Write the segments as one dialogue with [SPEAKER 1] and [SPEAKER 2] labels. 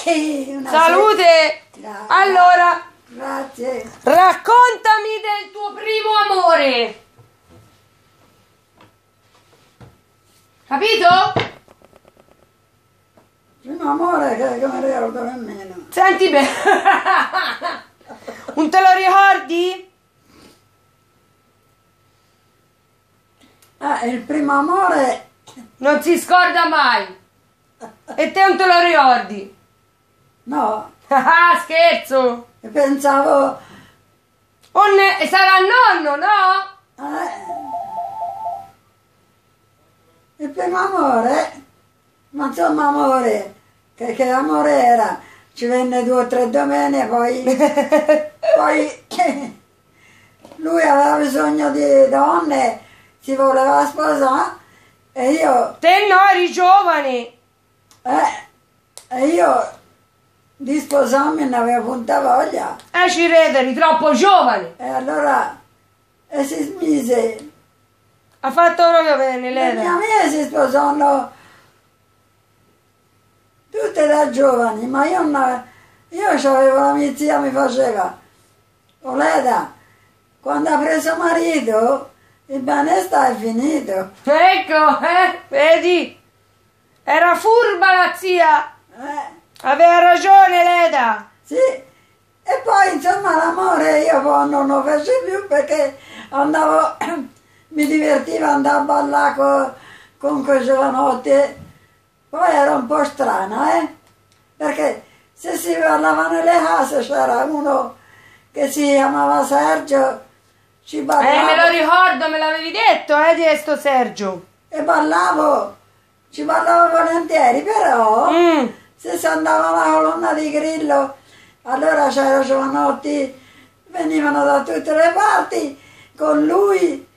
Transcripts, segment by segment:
[SPEAKER 1] Salute! Allora,
[SPEAKER 2] grazie.
[SPEAKER 1] raccontami del tuo primo amore. Capito?
[SPEAKER 2] Primo amore che mi ricordo nemmeno.
[SPEAKER 1] Senti bene. Non te lo ricordi?
[SPEAKER 2] Il primo amore...
[SPEAKER 1] Non si scorda mai. E te non te lo ricordi?
[SPEAKER 2] No,
[SPEAKER 1] Ah, scherzo.
[SPEAKER 2] pensavo...
[SPEAKER 1] Sarà il nonno, no?
[SPEAKER 2] Il primo amore... Ma insomma amore, che amore era? Ci venne 2 o 3 domeniche, poi lui aveva bisogno di donne, si voleva sposare e io...
[SPEAKER 1] Te no, eri giovane.
[SPEAKER 2] E io di sposarmi ne avevo punta voglia.
[SPEAKER 1] Ci crede, eri troppo giovane.
[SPEAKER 2] E allora si smise.
[SPEAKER 1] Ha fatto proprio bene,
[SPEAKER 2] Le mie
[SPEAKER 1] Leda.
[SPEAKER 2] amiche si sposarono tutte da giovani, ma io avevo la mia zia, mi faceva: Oleda, quando ha preso marito, il benessere è finito.
[SPEAKER 1] Ecco, vedi? Era furba la zia. Aveva ragione, Leda.
[SPEAKER 2] Sì, e poi insomma l'amore io poi non lo facevo più perché andavo, mi divertiva andare a ballare con quei giovanotti. Poi era un po' strana, perché se si ballava nelle case c'era uno che si chiamava Sergio, ci ballavo.
[SPEAKER 1] Me lo ricordo, me l'avevi detto, di questo Sergio.
[SPEAKER 2] E ci ballavo volentieri, però se si andava alla colonna di Grillo, allora c'erano giovanotti, venivano da tutte le parti, con lui,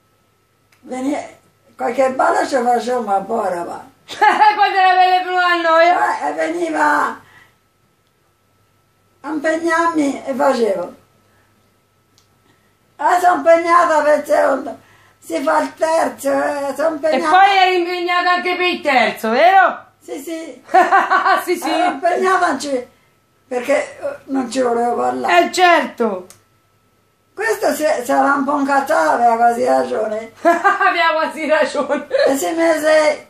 [SPEAKER 2] qualche ballo ci faceva, ma poi va.
[SPEAKER 1] Poi te la vede più a noi.
[SPEAKER 2] E veniva a impegnarmi e facevo. Sono impegnata per il secondo, si fa il terzo, sono impegnata.
[SPEAKER 1] E poi eri impegnata anche per il terzo, vero?
[SPEAKER 2] Sì, sì.
[SPEAKER 1] Sì, sì.
[SPEAKER 2] Ero impegnata perché non ci volevo parlare.
[SPEAKER 1] Certo.
[SPEAKER 2] Questo sarà un po' incazzato, aveva quasi ragione.
[SPEAKER 1] Aveva quasi ragione.
[SPEAKER 2] E si mise...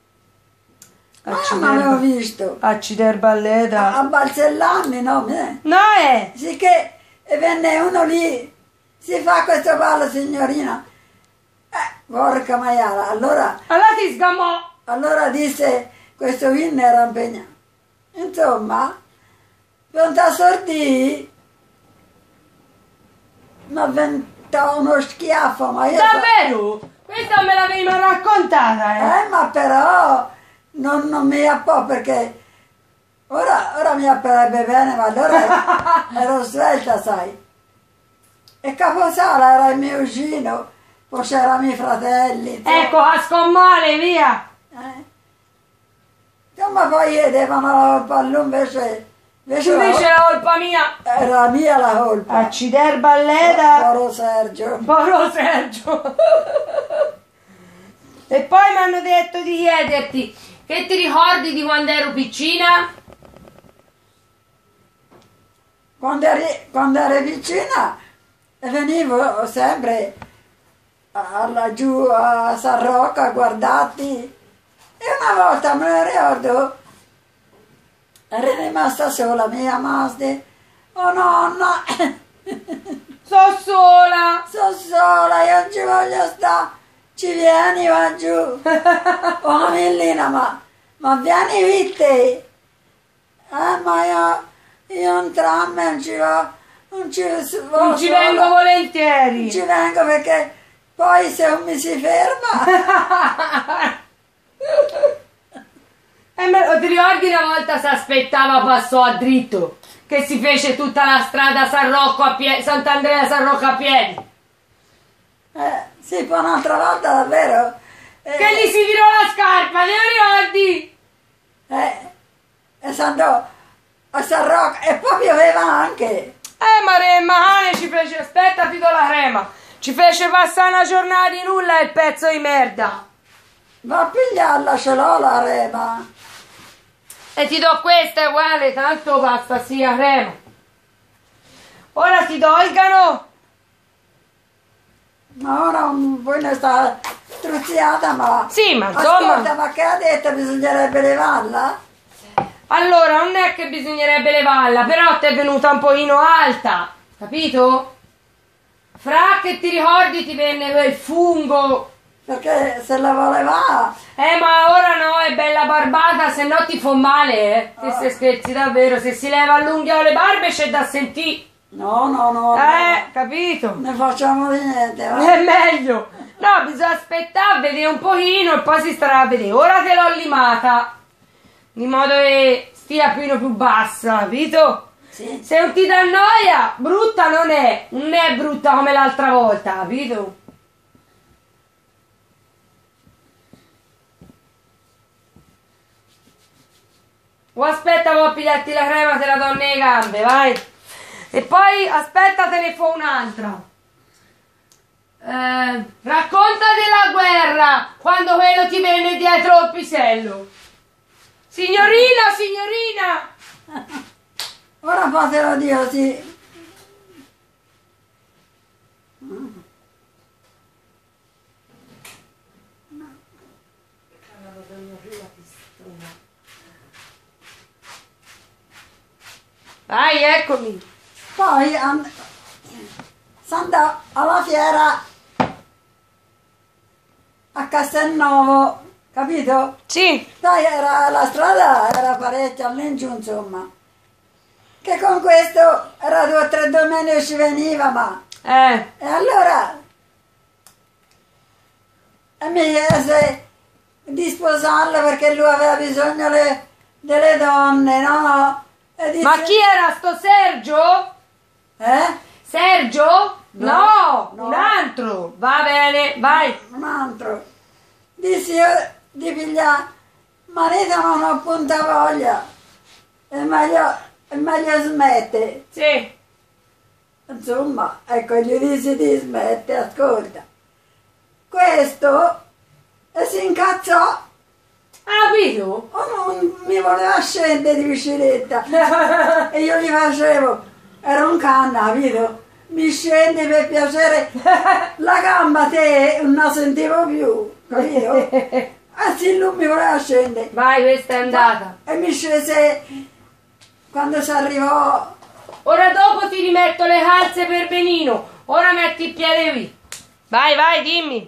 [SPEAKER 2] non avevo visto.
[SPEAKER 1] Accidere balleta.
[SPEAKER 2] A balzellarmi, no?
[SPEAKER 1] No,
[SPEAKER 2] Sicché venne uno lì, si fa questo ballo, signorina. Porca maiala, allora
[SPEAKER 1] ti sgamò.
[SPEAKER 2] allora disse, questo Vin era impegnato. Insomma, pronto a sortì, mi avventò uno schiaffo, ma io...
[SPEAKER 1] Davvero? Questa me l'avevi mai raccontata,
[SPEAKER 2] ma però non mi appò perché ora mi apparebbe bene, ma allora ero svelta, sai. E Caposala era il mio vicino, poi c'erano i miei fratelli.
[SPEAKER 1] Ecco, a scommale, via.
[SPEAKER 2] Insomma, poi chiedevano la colpa a lui, invece
[SPEAKER 1] Tu dici la colpa mia.
[SPEAKER 2] era mia la colpa.
[SPEAKER 1] Accidere balleta.
[SPEAKER 2] Povero Sergio.
[SPEAKER 1] Povero Sergio. E poi mi hanno detto di chiederti, che ti ricordi di quando ero piccina?
[SPEAKER 2] Quando eri vicina venivo sempre laggiù a San Rocco a guardarti, e una volta me lo ricordo, eri rimasta sola, mi chiamasti: oh nonna,
[SPEAKER 1] So sola.
[SPEAKER 2] sono sola, io non ci voglio stare, ci vieni va giù. Oh Camillina, ma vieni con te. Ma io entrambe non ci va, non ci
[SPEAKER 1] vengo volentieri.
[SPEAKER 2] Non ci vengo perché poi se non mi si ferma...
[SPEAKER 1] Ti ricordi una volta si aspettava passò a dritto, che si fece tutta la strada San Rocco a piedi, Sant'Andrea San Rocco a piedi?
[SPEAKER 2] Sì, poi un'altra volta davvero...
[SPEAKER 1] che gli si tirò la scarpa, ne ricordi?
[SPEAKER 2] E si andò a San Rocco e poi pioveva anche.
[SPEAKER 1] Ma ci fece, aspetta, ti do la crema. Ci fece passare una giornata di nulla il pezzo di merda.
[SPEAKER 2] Va a pigliarla, ce l'ho la rema.
[SPEAKER 1] E ti do questa, è uguale, tanto basta sia crema. Ora si tolgano.
[SPEAKER 2] Ma ora poi ne sta struzziata, ma...
[SPEAKER 1] Sì, ma insomma...
[SPEAKER 2] Ascolta, ma che ha detto? Bisognerebbe levarla?
[SPEAKER 1] Allora, non è che bisognerebbe levarla, però ti è venuta un pochino alta, capito? Fra che ti ricordi ti venne quel fungo.
[SPEAKER 2] Perché se la voleva...
[SPEAKER 1] Ma ora no, è bella barbata, se no ti fa male, Che se scherzi davvero, se si leva l'unghia o le barbe c'è da sentire.
[SPEAKER 2] No, no, no.
[SPEAKER 1] Capito?
[SPEAKER 2] Ne facciamo di niente, va?
[SPEAKER 1] È meglio. No, bisogna aspettare, vedere un pochino e poi si starà a vedere. Ora te l'ho limata, di modo che stia più bassa, capito?
[SPEAKER 2] Sì.
[SPEAKER 1] Se non ti dà noia, brutta non è brutta come l'altra volta, capito? O aspetta, poi pigliarti la crema, te la do nelle gambe, vai. E poi aspetta, te ne fa un'altra. Racconta della guerra, quando quello ti venne dietro il pisello. Signorina, signorina!
[SPEAKER 2] Ora fatelo Dio, sì.
[SPEAKER 1] Vai, eccomi.
[SPEAKER 2] Poi s'andò alla fiera a Castelnuovo, capito?
[SPEAKER 1] Sì.
[SPEAKER 2] Poi la strada era parecchio all'ingiù, insomma. Che con questo era 2 o 3 domeniche ci veniva, ma... E allora... E mi chiese di sposarlo perché lui aveva bisogno delle donne, no? E disse,
[SPEAKER 1] ma chi era sto Sergio? Sergio? No,
[SPEAKER 2] No.
[SPEAKER 1] un altro. Va bene, vai.
[SPEAKER 2] un altro. Dissi io di pigliare marito non ho punta voglia. È meglio smette.
[SPEAKER 1] Sì.
[SPEAKER 2] Insomma, ecco, gli dissi di smette, ascolta. Questo si incazzò.
[SPEAKER 1] Ah, capito?
[SPEAKER 2] Non mi voleva scendere di bicicletta e io gli facevo, era un canna, capito? Mi scendi per piacere, la gamba te non la sentivo più, capito? Sì, lui mi voleva scendere.
[SPEAKER 1] Vai, questa è andata.
[SPEAKER 2] E mi scese quando si arrivò.
[SPEAKER 1] Ora dopo ti rimetto le calze per Benino. Ora metti il piede qui. Vai, vai, dimmi.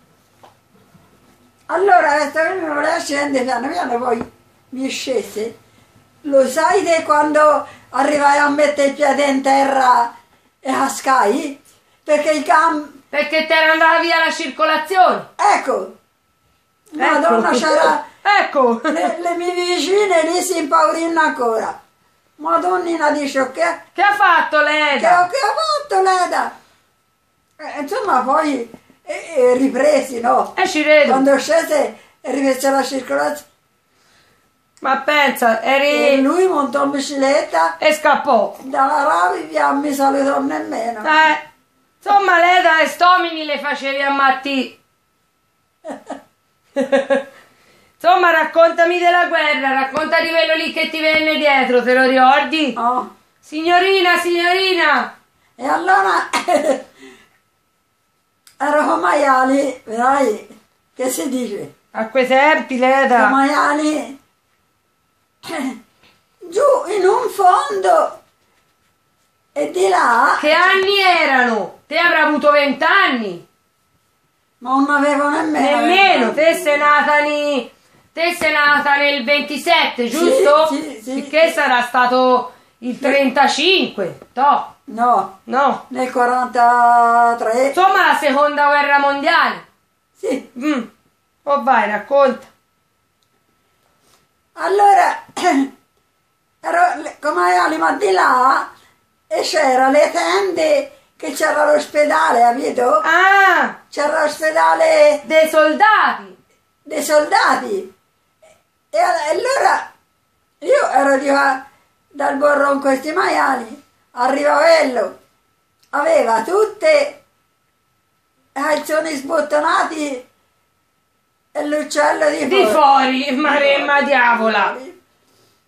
[SPEAKER 2] Allora, questo che mi voleva scendere, piano piano poi mi scese. Lo sai te quando arrivai a mettere il piede in terra e cascai? Perché il
[SPEAKER 1] Perché ti era andata via la circolazione.
[SPEAKER 2] Ecco! Madonna, c'era...
[SPEAKER 1] Ecco!
[SPEAKER 2] Le mie vicine lì si impaurirono ancora. Madonnina dice che...
[SPEAKER 1] Che ha fatto Leda?
[SPEAKER 2] Che ha fatto Leda? Insomma, poi ripresi, no?
[SPEAKER 1] Ci vedo.
[SPEAKER 2] Quando scese e rifece la circolazione.
[SPEAKER 1] Ma pensa,
[SPEAKER 2] E lui montò in bicicletta
[SPEAKER 1] e scappò.
[SPEAKER 2] dalla Ravi via, non mi salutò nemmeno.
[SPEAKER 1] Insomma, Leda e Stomini le facevi a Matti. Insomma, raccontami della guerra, racconta di quello lì che ti venne dietro, te lo ricordi?
[SPEAKER 2] Oh.
[SPEAKER 1] Signorina, signorina!
[SPEAKER 2] E allora ero maiali, vedrai che si dice?
[SPEAKER 1] A quei tempi, Leda.
[SPEAKER 2] Maiali giù in un fondo e di là.
[SPEAKER 1] Che anni erano? Te avrà avuto 20 anni.
[SPEAKER 2] Ma non avevo nemmeno.
[SPEAKER 1] Nemmeno, te sei nata nel 27, giusto?
[SPEAKER 2] Sì.
[SPEAKER 1] Che sarà stato il 35, no?
[SPEAKER 2] No, nel 43.
[SPEAKER 1] Insomma, la seconda guerra mondiale.
[SPEAKER 2] Sì.
[SPEAKER 1] Oh vai, racconta.
[SPEAKER 2] Allora, ero come ali, ma di là e c'era le tende che c'era l'ospedale, capito?
[SPEAKER 1] Ah!
[SPEAKER 2] C'era l'ospedale
[SPEAKER 1] dei soldati.
[SPEAKER 2] dei soldati. E allora io ero di qua dal borro con questi maiali, arriva quello, aveva tutte calzoni sbottonati e l'uccello di fuori.
[SPEAKER 1] Maremma diavola.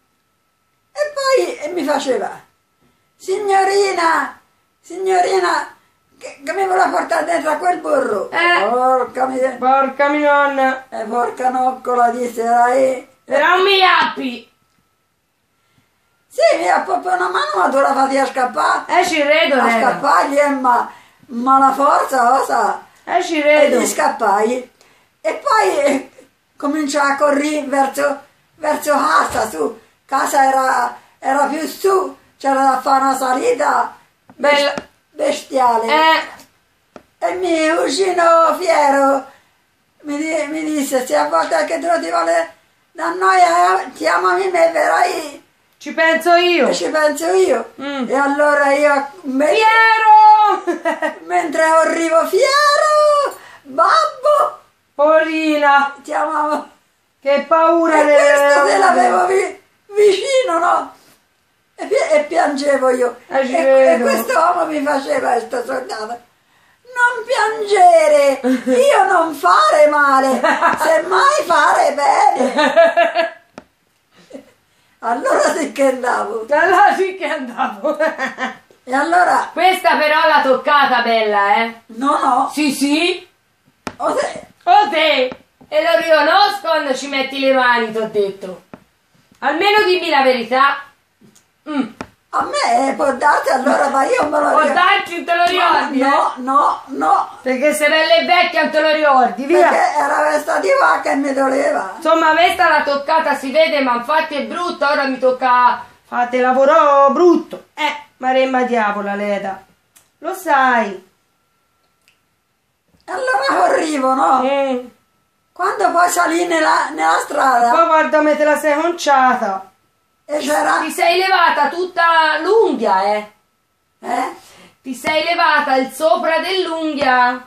[SPEAKER 2] e mi faceva, signorina, che mi vuole portare dentro a quel burro.
[SPEAKER 1] Porca mia nonna.
[SPEAKER 2] Porca noccola, disse lei.
[SPEAKER 1] Era un miappi.
[SPEAKER 2] Sì, mi ha proprio una mano, ma tu la fai a scappare.
[SPEAKER 1] Ci vedo,
[SPEAKER 2] a scappargli, ma la forza, osa.
[SPEAKER 1] Ci vedo.
[SPEAKER 2] E gli scappai. E poi cominciò a correre verso casa, su. Casa era più su, c'era da fare una salita bestiale. E mi uscino fiero, mi disse, se a volte che tu ti vuole da noi, chiamami me, verrai.
[SPEAKER 1] Ci penso io.
[SPEAKER 2] E ci penso io. E allora io...
[SPEAKER 1] Fiero!
[SPEAKER 2] Mentre arrivo, Fiero! Babbo!
[SPEAKER 1] Porina!
[SPEAKER 2] Chiamavo.
[SPEAKER 1] Che paura!
[SPEAKER 2] E questo te l'avevo vicino, no? E piangevo io. E questo uomo mi faceva, questo soldato. Non piangere! Io non fare male! Semmai fare bene! Allora sì che andavo.
[SPEAKER 1] Allora sì che andavo.
[SPEAKER 2] E allora...
[SPEAKER 1] Questa però l'ha toccata bella,
[SPEAKER 2] No.
[SPEAKER 1] Sì.
[SPEAKER 2] O te.
[SPEAKER 1] E lo riconosco quando ci metti le mani, t'ho detto. Almeno dimmi la verità.
[SPEAKER 2] A me può darti allora, ma io me lo ricordo.
[SPEAKER 1] Può darti, non te lo ricordi?
[SPEAKER 2] No.
[SPEAKER 1] Perché se belle vecchia non te lo ricordi, via.
[SPEAKER 2] Perché era questa di qua che mi doleva.
[SPEAKER 1] Insomma, questa l'ha toccata, si vede, ma infatti è brutta, ora mi tocca... Fate lavoro brutto. Maremma diavola, Leda. Lo sai.
[SPEAKER 2] E allora corrivo, no? Quando poi salì nella strada...
[SPEAKER 1] Poi guarda me te la sei conciata.
[SPEAKER 2] E c'era...
[SPEAKER 1] Ti sei levata tutta l'unghia, Ti sei levata il sopra dell'unghia.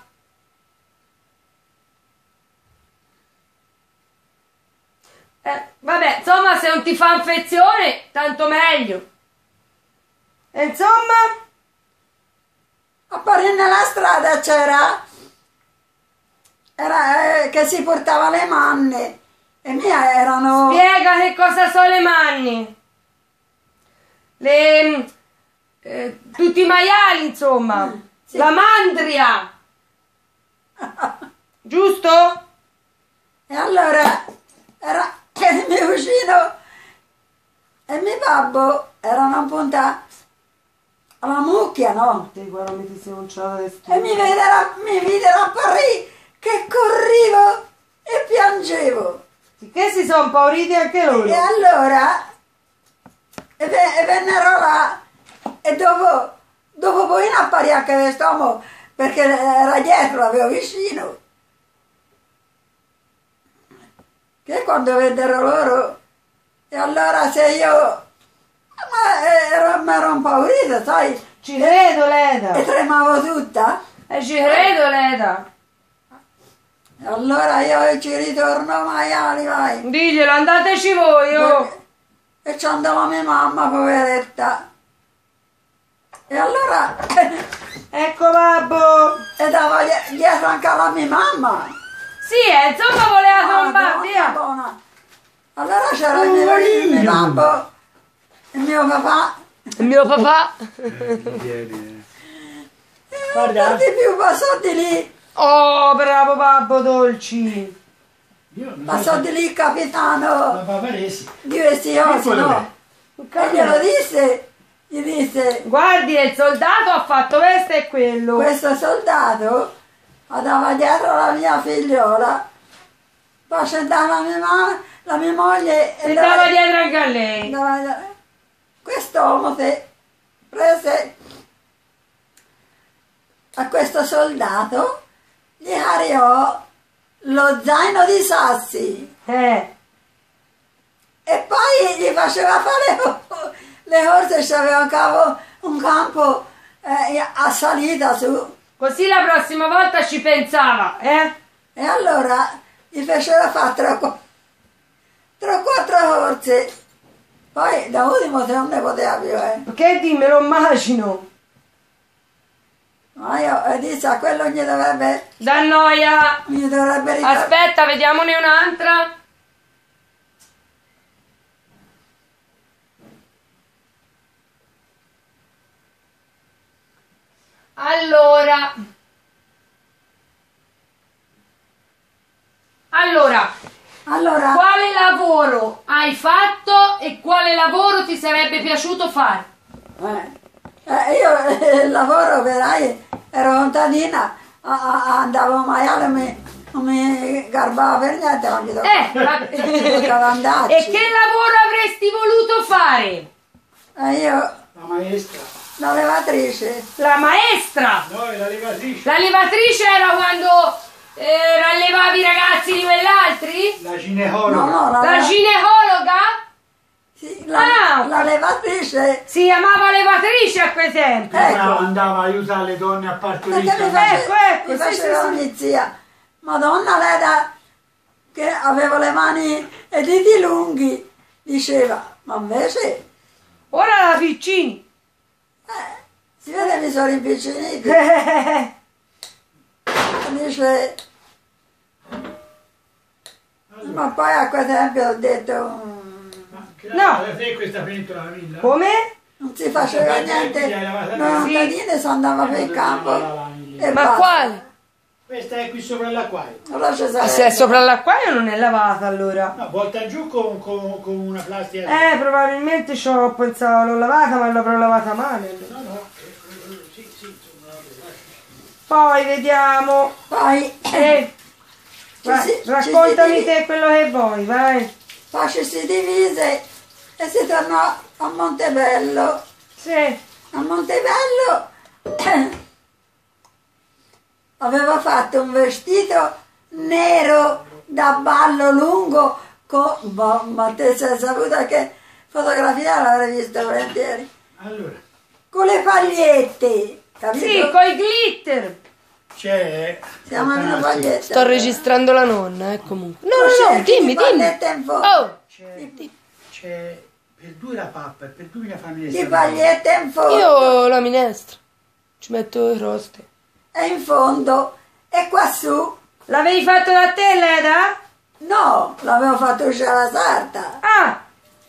[SPEAKER 1] Vabbè, insomma, se non ti fa infezione, tanto meglio. E insomma...
[SPEAKER 2] Appare nella strada c'era... Era che si portava le manne. E mia erano...
[SPEAKER 1] Spiega che cosa sono le manni. Tutti i maiali, insomma.
[SPEAKER 2] Sì.
[SPEAKER 1] La mandria. Giusto?
[SPEAKER 2] E allora era che il mio vicino e mio babbo erano appunto alla mucchia, no?
[SPEAKER 1] E
[SPEAKER 2] mi videro apparire che corrivo e piangevo.
[SPEAKER 1] Che si sono impauriti anche loro.
[SPEAKER 2] E allora vennero là e dopo poi non apparì anche quest'uomo perché era dietro, l'avevo vicino. Che quando vennero loro, e allora se io mi ero impaurita, sai?
[SPEAKER 1] Ci credo, Leda.
[SPEAKER 2] E tremavo tutta.
[SPEAKER 1] Ci credo, Leda.
[SPEAKER 2] E allora io ci ritorno maiali, vai.
[SPEAKER 1] Diglielo, andateci voi,
[SPEAKER 2] E ci andava mia mamma, poveretta. E allora...
[SPEAKER 1] Ecco babbo.
[SPEAKER 2] E dava dietro anche alla mia mamma.
[SPEAKER 1] Sì, insomma voleva trombare, via.
[SPEAKER 2] Buona. Allora c'era il mio babbo, il mio papà.
[SPEAKER 1] Il mio papà.
[SPEAKER 2] Guarda. Non più passò di lì.
[SPEAKER 1] Oh, bravo babbo dolci.
[SPEAKER 2] Passò di lì il capitano. Di questi osi, no? E gli disse,
[SPEAKER 1] guardi, il soldato ha fatto questo e quello.
[SPEAKER 2] Questo soldato andava dietro la mia figliola, poi scendeva la mia moglie
[SPEAKER 1] e andava dietro anche a lei.
[SPEAKER 2] Quest'uomo prese a questo soldato, gli cariò lo zaino di sassi e poi gli faceva fare le corse, c'aveva un campo a salita su.
[SPEAKER 1] Così la prossima volta ci pensava,
[SPEAKER 2] E allora gli fecero fare 3 o 4 corse. Poi da ultimo se non ne poteva più,
[SPEAKER 1] Che dimmi, lo immagino.
[SPEAKER 2] Ma io disse a quello gli dovrebbe...
[SPEAKER 1] Da noia.
[SPEAKER 2] Mi dovrebbe
[SPEAKER 1] Aspetta, vediamone un'altra. Allora, quale lavoro hai fatto e quale lavoro ti sarebbe piaciuto fare?
[SPEAKER 2] Io il lavoro operai ero contadina, andavo a maiale, non mi garbava per niente, non gli toccava andarci.
[SPEAKER 1] E che lavoro avresti voluto fare?
[SPEAKER 2] Io
[SPEAKER 3] La maestra.
[SPEAKER 2] la levatrice.
[SPEAKER 1] La maestra?
[SPEAKER 3] No, è la levatrice.
[SPEAKER 1] La levatrice era quando rallevavi i ragazzi di quell'altri?
[SPEAKER 3] La ginecologa.
[SPEAKER 2] No,
[SPEAKER 1] La ginecologa?
[SPEAKER 2] sì, la levatrice.
[SPEAKER 1] Si chiamava levatrice a quei tempi.
[SPEAKER 2] Ecco.
[SPEAKER 3] Andava a aiutare le donne a partorire.
[SPEAKER 2] Perché mi faceva ogni zia. Madonna, lei che avevo le mani e i diti lunghi, diceva, ma invece
[SPEAKER 1] Ora la piccini.
[SPEAKER 2] si vede mi sono impicciniti. Dice, ma poi a quei tempi ho detto,
[SPEAKER 1] No.
[SPEAKER 3] Te questa pentola la villa?
[SPEAKER 1] Come?
[SPEAKER 2] non si faceva niente, noi contadine si andava per il campo e
[SPEAKER 1] Ma
[SPEAKER 2] basta.
[SPEAKER 1] quale?
[SPEAKER 3] Questa è qui sopra l'acquario.
[SPEAKER 2] Allora ci
[SPEAKER 1] Se è
[SPEAKER 2] sarebbe.
[SPEAKER 1] sopra l'acquario non è lavata allora.
[SPEAKER 3] No, volta giù con una plastica.
[SPEAKER 1] Probabilmente ci ho pensato, l'ho lavata, ma l'avrò lavata male.
[SPEAKER 3] No, no, sì, insomma.
[SPEAKER 1] Poi vediamo.
[SPEAKER 2] Poi,
[SPEAKER 1] Vai,
[SPEAKER 2] ci
[SPEAKER 1] raccontami
[SPEAKER 2] si
[SPEAKER 1] te quello che vuoi, vai.
[SPEAKER 2] poi ci si divise e si tornò a Montebello.
[SPEAKER 1] Sì.
[SPEAKER 2] A Montebello aveva fatto un vestito nero da ballo lungo ma te sei saputa che fotografia l'avrei vista volentieri,
[SPEAKER 3] Allora,
[SPEAKER 2] con le pagliette, capito?
[SPEAKER 1] Sì, coi glitter.
[SPEAKER 3] c'è.
[SPEAKER 2] Siamo in una paglietta.
[SPEAKER 1] Sto registrando la nonna, comunque.
[SPEAKER 2] Lo cerchi di pagliette in fondo.
[SPEAKER 1] Oh,
[SPEAKER 3] C'è per due la pappa e per due la famiglia.
[SPEAKER 2] Di pagliette in fondo.
[SPEAKER 1] io la minestra. Ci metto le roste.
[SPEAKER 2] E in fondo. E qua su,
[SPEAKER 1] L'avevi fatto da te, Leda?
[SPEAKER 2] no, l'avevo fatto uscire la sarta.
[SPEAKER 1] Ah,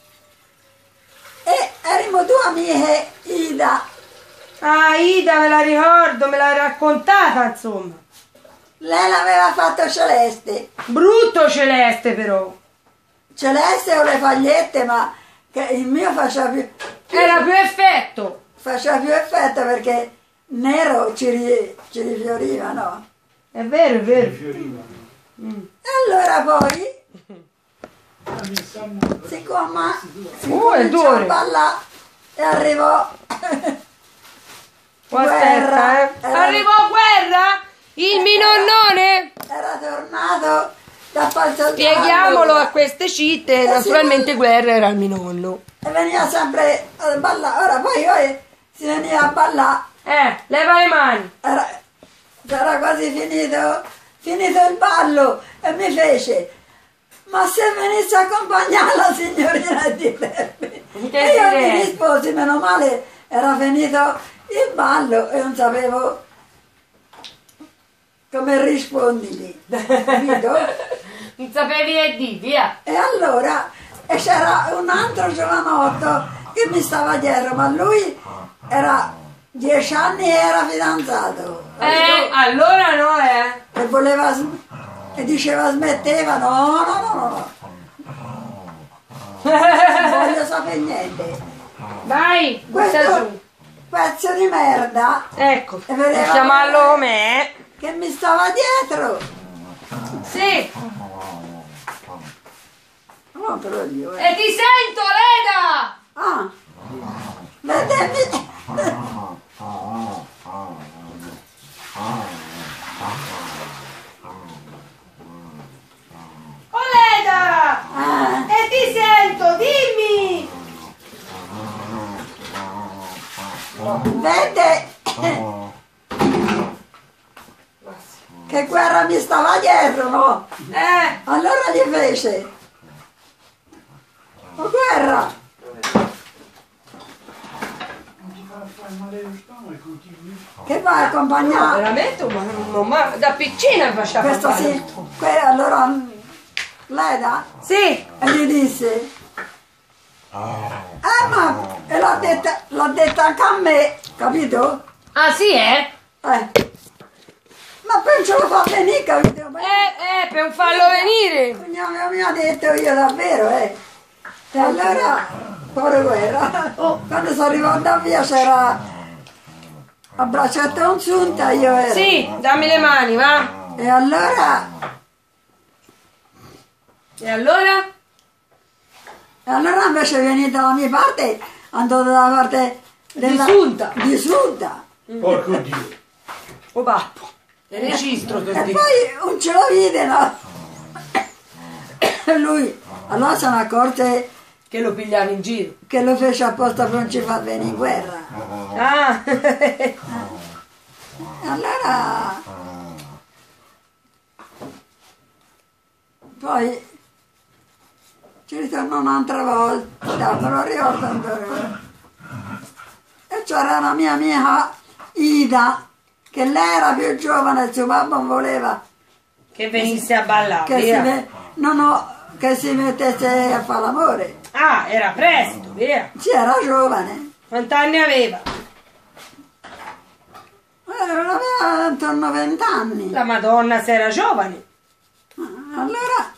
[SPEAKER 2] E erano due amiche, Ida.
[SPEAKER 1] Ida, me la ricordo, me l'hai raccontata, insomma.
[SPEAKER 2] Lei l'aveva fatto celeste.
[SPEAKER 1] Brutto celeste, però.
[SPEAKER 2] Celeste o le pagliette, ma che il mio faceva
[SPEAKER 1] Era più effetto.
[SPEAKER 2] effetto perché nero ci rifioriva, no?
[SPEAKER 1] È vero, è vero.
[SPEAKER 2] E allora poi, siccome si
[SPEAKER 1] è
[SPEAKER 2] cominciò
[SPEAKER 1] duro.
[SPEAKER 2] a ballare e arrivò
[SPEAKER 1] Aspetta, eh.
[SPEAKER 2] Era-
[SPEAKER 1] Arrivò Guerra? Il minonnone?
[SPEAKER 2] era tornato da falso
[SPEAKER 1] Spieghiamolo a queste citte.
[SPEAKER 2] sì,
[SPEAKER 1] Naturalmente Guerra era il minonno.
[SPEAKER 2] e veniva sempre a ballare. Ora poi si veniva a ballare.
[SPEAKER 1] Leva le mani.
[SPEAKER 2] Era quasi finito il ballo e mi fece, ma se venisse a accompagnare la signorina di Terbi?
[SPEAKER 1] Che
[SPEAKER 2] E io
[SPEAKER 1] direi?
[SPEAKER 2] mi risposi, meno male era finito il ballo e non sapevo come rispondergli, capito?
[SPEAKER 1] Non sapevi che di, via.
[SPEAKER 2] E allora c'era un altro giovanotto che mi stava dietro, ma lui era 10 anni e era fidanzato.
[SPEAKER 1] Allora no,
[SPEAKER 2] E voleva e diceva smetteva, no, non voglio sapere niente.
[SPEAKER 1] Vai, butta
[SPEAKER 2] Questo
[SPEAKER 1] giù.
[SPEAKER 2] pezzo di merda
[SPEAKER 1] Ecco,
[SPEAKER 2] E vedeva
[SPEAKER 1] chiamarlo
[SPEAKER 2] bene.
[SPEAKER 1] come?
[SPEAKER 2] che mi stava dietro.
[SPEAKER 1] Sì.
[SPEAKER 2] No, però io,
[SPEAKER 1] E ti sento, Leda!
[SPEAKER 2] Ah, vedete?
[SPEAKER 1] Oh, Leda!
[SPEAKER 2] Ah,
[SPEAKER 1] E ti sento, dimmi!
[SPEAKER 2] vede che Guerra mi stava dietro, no? Allora gli fece, oh Guerra, che vai a accompagnare?
[SPEAKER 1] Veramente, ma da piccina faceva
[SPEAKER 2] Questo
[SPEAKER 1] fare
[SPEAKER 2] sì,
[SPEAKER 1] tutto.
[SPEAKER 2] allora Leda
[SPEAKER 1] Sì.
[SPEAKER 2] e gli disse, ma e l'ha detta anche a me, capito?
[SPEAKER 1] Ah, sì, eh?
[SPEAKER 2] Ma poi non ce lo fa venire, capito?
[SPEAKER 1] Per non farlo venire.
[SPEAKER 2] Mi ha detto io davvero, E allora, povero Guerra, quando sono arrivata via c'era a braccetto unzunta, io ero.
[SPEAKER 1] Sì, dammi le mani, va.
[SPEAKER 2] E allora
[SPEAKER 1] E allora?
[SPEAKER 2] invece venite dalla mia parte, andò dalla parte
[SPEAKER 1] Sunta.
[SPEAKER 2] di Sunta.
[SPEAKER 3] Porco Dio.
[SPEAKER 1] Oh babbo, è registro per
[SPEAKER 2] E
[SPEAKER 1] dire.
[SPEAKER 2] poi non ce lo vide, no? E lui, allora se ne accorse
[SPEAKER 1] Che lo pigliavi in giro.
[SPEAKER 2] che lo fece apposta per non ci far venire in guerra.
[SPEAKER 1] Ah,
[SPEAKER 2] E allora poi ci ritorno un'altra volta, me lo ricordo ancora. E c'era la mia amica Ida, che lei era più giovane, il suo babbo non voleva
[SPEAKER 1] che venisse a ballare,
[SPEAKER 2] che
[SPEAKER 1] via.
[SPEAKER 2] che si mettesse a fare l'amore.
[SPEAKER 1] Ah, era presto, via.
[SPEAKER 2] Sì, era giovane.
[SPEAKER 1] Quant'anni aveva?
[SPEAKER 2] Aveva intorno a 20 anni.
[SPEAKER 1] La Madonna se era giovane.
[SPEAKER 2] Allora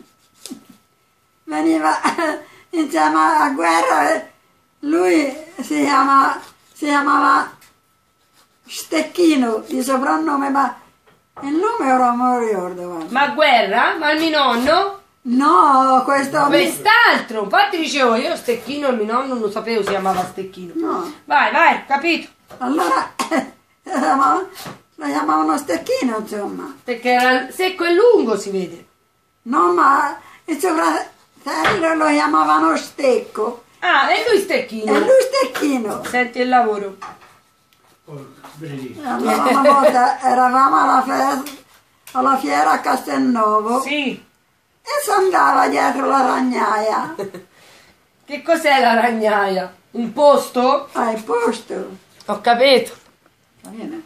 [SPEAKER 2] veniva insieme a guerra, lui si chiamava Stecchino di soprannome, ma il nome ora non me lo ricordo. Guarda.
[SPEAKER 1] Ma guerra? Ma il mio nonno?
[SPEAKER 2] No, questo
[SPEAKER 1] Quest'altro. Infatti dicevo, io Stecchino, il mio nonno non lo sapevo si chiamava Stecchino.
[SPEAKER 2] No,
[SPEAKER 1] Vai, capito.
[SPEAKER 2] allora lo chiamavano Stecchino, insomma.
[SPEAKER 1] Perché era secco e lungo, si vede.
[SPEAKER 2] No, ma il suo fratello lo chiamavano Stecco
[SPEAKER 1] Ah, e lui
[SPEAKER 2] e
[SPEAKER 1] Stecchino.
[SPEAKER 2] lui Stecchino.
[SPEAKER 1] Senti il lavoro.
[SPEAKER 3] Porco benedetto.
[SPEAKER 2] Allora una volta eravamo alla fiera a Castelnuovo
[SPEAKER 1] Sì.
[SPEAKER 2] e si andava dietro la ragnaia
[SPEAKER 1] Che cos'è la ragnaia? Un posto?
[SPEAKER 2] al posto.
[SPEAKER 1] Ho capito.
[SPEAKER 2] Va bene?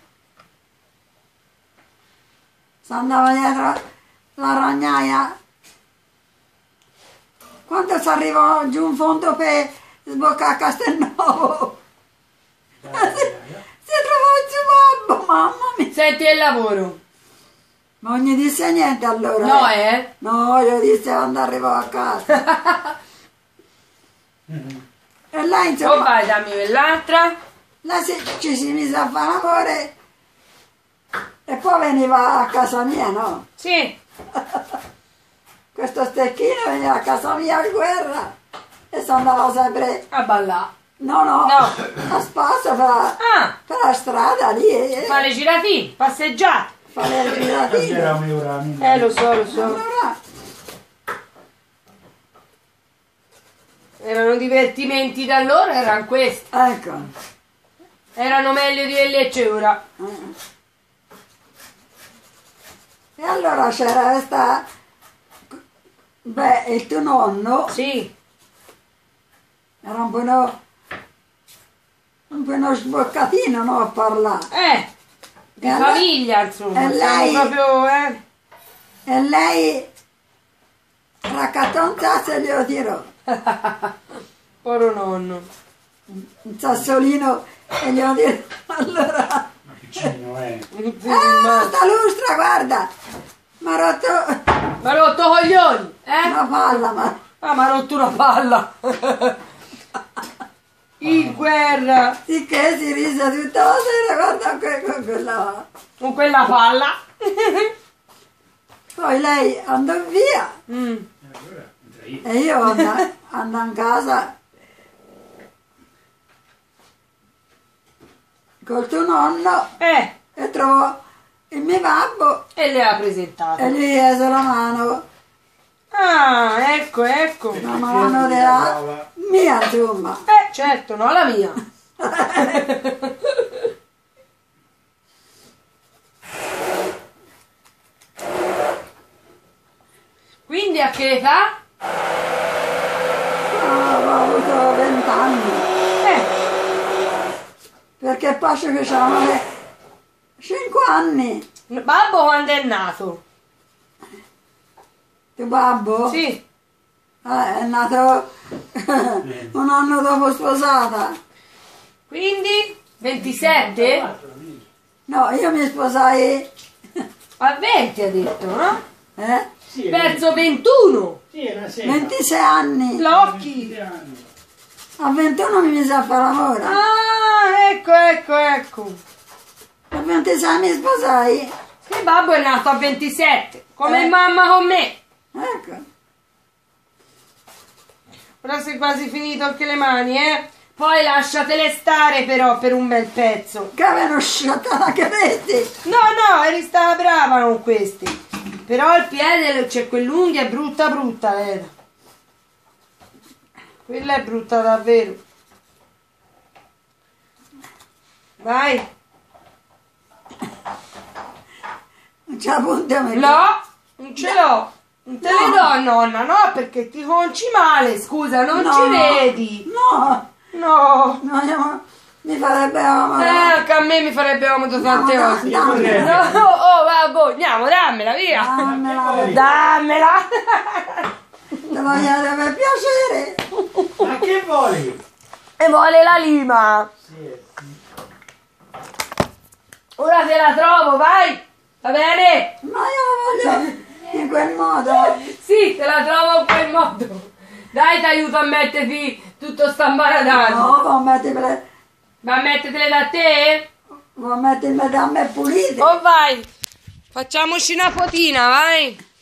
[SPEAKER 2] Si andava dietro la ragnaia. Quando si arrivò giù in fondo per sboccare a Castelnuovo si trovò il suo babbo, mamma mia.
[SPEAKER 1] Senti il lavoro.
[SPEAKER 2] Ma non gli disse niente allora.
[SPEAKER 1] No,
[SPEAKER 2] No, io disse quando arrivò a casa. E lei
[SPEAKER 1] Oh,
[SPEAKER 2] insomma,
[SPEAKER 1] vai, dammi quell'altra.
[SPEAKER 2] ci si mise a fare amore e poi veniva a casa mia, no?
[SPEAKER 1] Sì.
[SPEAKER 2] Questo Stecchino veniva a casa mia a guerra e si andava sempre,
[SPEAKER 1] A ballare.
[SPEAKER 2] no,
[SPEAKER 1] No.
[SPEAKER 2] a spasso
[SPEAKER 1] Ah,
[SPEAKER 2] per la strada lì e
[SPEAKER 1] fa le giratine, passeggiate.
[SPEAKER 2] fare le
[SPEAKER 3] C'era
[SPEAKER 2] giratine.
[SPEAKER 3] un ora.
[SPEAKER 1] Lo so.
[SPEAKER 2] Allora,
[SPEAKER 1] Erano divertimenti da allora, erano questi.
[SPEAKER 2] ecco,
[SPEAKER 1] Erano meglio di quelli ora.
[SPEAKER 2] e allora c'era questa, il tuo nonno
[SPEAKER 1] Sì.
[SPEAKER 2] era un po' uno sboccatino, no, a parlare.
[SPEAKER 1] Di
[SPEAKER 2] E allora-
[SPEAKER 1] famiglia, insomma.
[SPEAKER 2] e
[SPEAKER 1] Siamo
[SPEAKER 2] lei-
[SPEAKER 1] proprio,
[SPEAKER 2] E lei raccattò un sasso e glielo tirò.
[SPEAKER 1] Poro nonno.
[SPEAKER 2] Un sassolino e glielo tirò. Allora,
[SPEAKER 3] Ma piccino,
[SPEAKER 2] sta lustra, guarda, mi ha rotto
[SPEAKER 1] Ma ha rotto coglioni,
[SPEAKER 2] una palla, ma
[SPEAKER 1] Ah, mi ha rotto una palla. In guerra.
[SPEAKER 2] sì che si rise tutta la sera, guarda con quella.
[SPEAKER 1] Con quella palla.
[SPEAKER 2] Poi lei andò via
[SPEAKER 1] Mm.
[SPEAKER 3] Allora, entra io.
[SPEAKER 2] e io andai in casa col tuo nonno e trovò il mio babbo
[SPEAKER 1] E le ha
[SPEAKER 2] e
[SPEAKER 1] presentate.
[SPEAKER 2] gli chiese la mano.
[SPEAKER 1] Ah, ecco.
[SPEAKER 2] La mano della mia, insomma.
[SPEAKER 1] Certo, no la mia. Quindi a che età?
[SPEAKER 2] Avevo avuto 20 anni. Perché poi che c'erano 5 anni.
[SPEAKER 1] Babbo quando è nato?
[SPEAKER 2] Tuo babbo?
[SPEAKER 1] Sì.
[SPEAKER 2] È nato un anno dopo sposata.
[SPEAKER 1] Quindi 27?
[SPEAKER 2] No, io mi sposai
[SPEAKER 1] A 20 ha detto, no?
[SPEAKER 3] Sì,
[SPEAKER 1] Verso 21.
[SPEAKER 3] sì, è una sera.
[SPEAKER 2] 26 anni.
[SPEAKER 1] L'occhi.
[SPEAKER 2] A 21 mi mise a fare lavoro.
[SPEAKER 1] Ah, ecco.
[SPEAKER 2] A 26 mi sposai.
[SPEAKER 1] Che babbo è nato a 27, come
[SPEAKER 2] Eh.
[SPEAKER 1] mamma con me.
[SPEAKER 2] Ecco.
[SPEAKER 1] Ora sei quasi finito anche le mani, eh? Poi lasciatele stare però per un bel pezzo.
[SPEAKER 2] Che avevano sciolta la credi.
[SPEAKER 1] No, eri stata brava con questi. Però il piede c'è quell'unghia è brutta, vero? Quella è brutta davvero. Vai.
[SPEAKER 2] Non c'è la punta mai.
[SPEAKER 1] No, non ce l'ho. Non te le do, nonna, no, perché ti conci male, scusa, non ci vedi.
[SPEAKER 2] No,
[SPEAKER 1] No.
[SPEAKER 2] mi farebbe amore.
[SPEAKER 1] Anche a me mi farebbe comodo tante
[SPEAKER 2] No,
[SPEAKER 1] cose.
[SPEAKER 2] dammela.
[SPEAKER 1] No, vabbè, andiamo, dammela, via.
[SPEAKER 2] Dammela.
[SPEAKER 1] Dammela.
[SPEAKER 2] Te voglio per piacere.
[SPEAKER 3] Ma che vuoi?
[SPEAKER 1] E vuole la lima.
[SPEAKER 3] Sì.
[SPEAKER 1] Ora te la trovo, vai. Va bene?
[SPEAKER 2] Ma io la voglio in quel modo.
[SPEAKER 1] Sì, te la trovo in quel modo. Dai, ti aiuto a metterti tutto sta imbaradano.
[SPEAKER 2] No,
[SPEAKER 1] Ma mettetele da te?
[SPEAKER 2] vuoi mettermi da me pulite.
[SPEAKER 1] Oh vai. Facciamoci una fotina, vai.